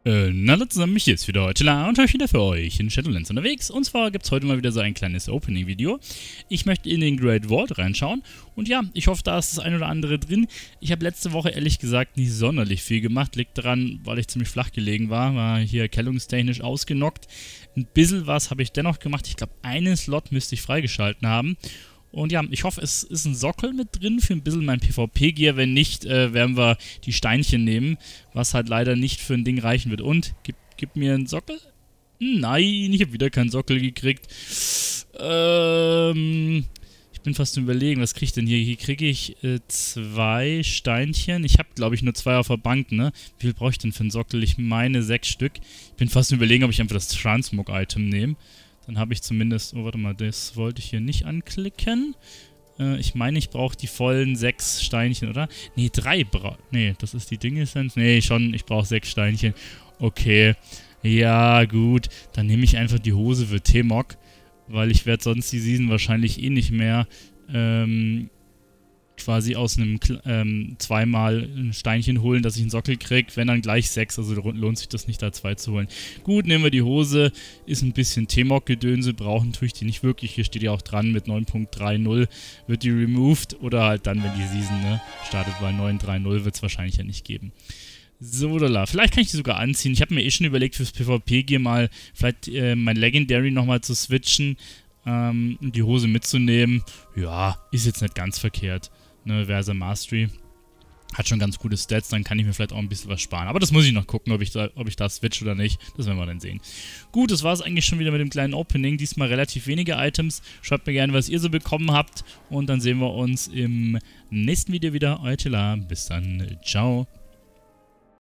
Na hallo zusammen, mich ist wieder heute und euch wieder für euch in Shadowlands unterwegs. Und zwar gibt es heute mal wieder so ein kleines Opening-Video. Ich möchte in den Great Vault reinschauen und ja, ich hoffe, da ist das ein oder andere drin. Ich habe letzte Woche ehrlich gesagt nicht sonderlich viel gemacht, liegt daran, weil ich ziemlich flach gelegen war hier erkältungstechnisch ausgenockt. Ein bisschen was habe ich dennoch gemacht, ich glaube einen Slot müsste ich freigeschalten haben. Und ja, ich hoffe, es ist ein Sockel mit drin für ein bisschen mein PvP-Gear. Wenn nicht, werden wir die Steinchen nehmen, was halt leider nicht für ein Ding reichen wird. Und, gib mir einen Sockel? Nein, ich habe wieder keinen Sockel gekriegt. Ich bin fast überlegen, was kriege ich denn hier? Hier kriege ich 2 Steinchen. Ich habe, glaube ich, nur 2 auf der Bank, ne? Wie viel brauche ich denn für einen Sockel? Ich meine 6 Stück. Ich bin fast überlegen, ob ich einfach das Transmog-Item nehme. Dann habe ich zumindest... Oh, warte mal, das wollte ich hier nicht anklicken. Ich meine, ich brauche die vollen 6 Steinchen, oder? Nee, 3 Nee, das ist die Dingessenz. Nee, schon, ich brauche 6 Steinchen. Okay. Ja, gut. Dann nehme ich einfach die Hose für T-Mog. Weil ich werde sonst die Season wahrscheinlich eh nicht mehr quasi aus einem zweimal ein Steinchen holen, dass ich einen Sockel kriege, wenn dann gleich 6, also lohnt sich das nicht, da 2 zu holen. Gut, nehmen wir die Hose, ist ein bisschen T-Mog-Gedönse, brauchen tue ich die nicht wirklich, hier steht ja auch dran, mit 9.30 wird die removed, oder halt dann, wenn die Season startet, bei 9.30 wird es wahrscheinlich ja nicht geben. So, vielleicht kann ich die sogar anziehen, ich habe mir eh schon überlegt, fürs PvP-Gear mal vielleicht mein Legendary nochmal zu switchen, die Hose mitzunehmen. Ja, ist jetzt nicht ganz verkehrt. Ne, Versa Mastery hat schon ganz gute Stats, dann kann ich mir vielleicht auch ein bisschen was sparen. Aber das muss ich noch gucken, ob ich da switch oder nicht. Das werden wir dann sehen. Gut, das war es eigentlich schon wieder mit dem kleinen Opening. Diesmal relativ wenige Items. Schreibt mir gerne, was ihr so bekommen habt. Und dann sehen wir uns im nächsten Video wieder. Euer Tila. Bis dann. Ciao.